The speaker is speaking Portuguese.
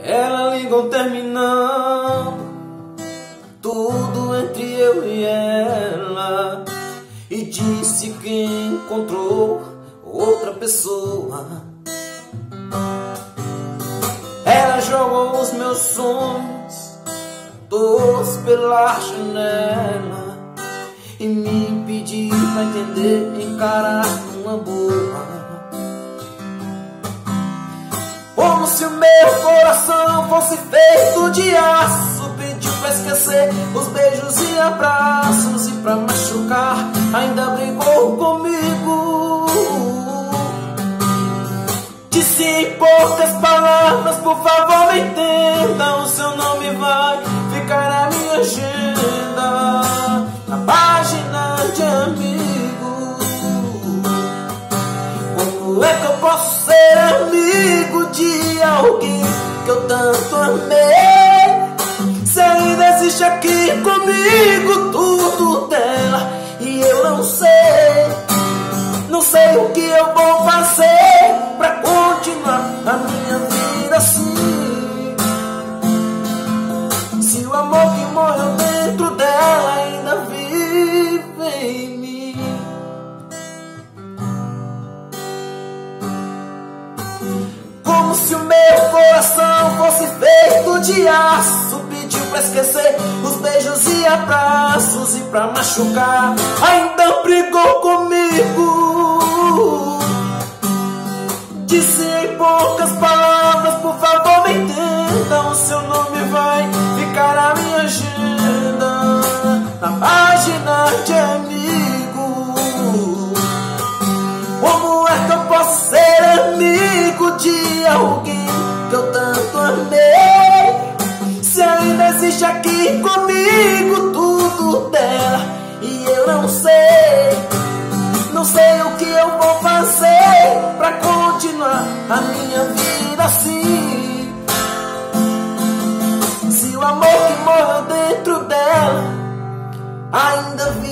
Ela ligou terminando tudo entre eu e ela e disse que encontrou outra pessoa. Ela jogou os meus sonhos todos pela janela e me pediu pra entender, encarar uma boa. Como se o meu coração fosse feito de aço, pediu pra esquecer os beijos e abraços, e pra machucar ainda brigou comigo. Disse em poucas palavras: por favor me entenda, o seu nome vai ficar na minha agenda, na página de amigo. Como é que eu posso ser amigo de alguém que eu tanto amei, se ainda existe aqui comigo tudo dela e eu não sei o que eu vou fazer pra continuar a minha vida assim. Se o amor que morreu dentro dela ainda vive em mim. Como se o meu coração fosse feito de aço, pediu pra esquecer os beijos e abraços, e pra machucar ainda brigou comigo. Disse em poucas palavras: por favor me entenda, o seu nome vai ficar na minha agenda, na página de amigo. Como é que eu posso ser amigo de alguém que eu tanto amei, se ainda existe aqui comigo tudo dela e eu não sei o que eu vou fazer pra continuar a minha vida assim. Se o amor que morreu dentro dela ainda